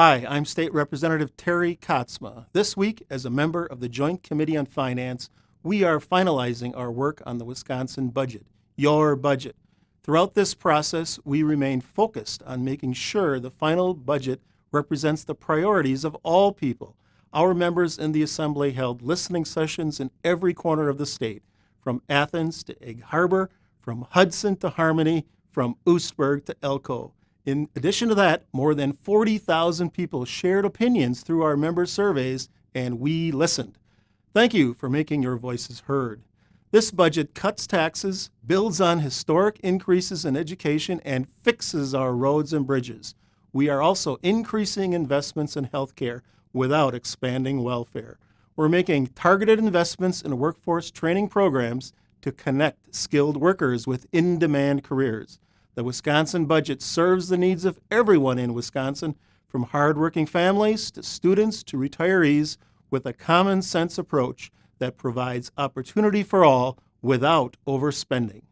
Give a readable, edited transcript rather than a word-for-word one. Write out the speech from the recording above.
Hi, I'm State Representative Terry Katsma. This week, as a member of the Joint Committee on Finance, we are finalizing our work on the Wisconsin budget, your budget. Throughout this process, we remain focused on making sure the final budget represents the priorities of all people. Our members in the Assembly held listening sessions in every corner of the state, from Athens to Egg Harbor, from Hudson to Harmony, from Oostburg to Elko. In addition to that, more than 40,000 people shared opinions through our member surveys, and we listened. Thank you for making your voices heard. This budget cuts taxes, builds on historic increases in education, and fixes our roads and bridges. We are also increasing investments in health care without expanding welfare. We're making targeted investments in workforce training programs to connect skilled workers with in-demand careers. The Wisconsin budget serves the needs of everyone in Wisconsin, from hardworking families to students to retirees, with a common sense approach that provides opportunity for all without overspending.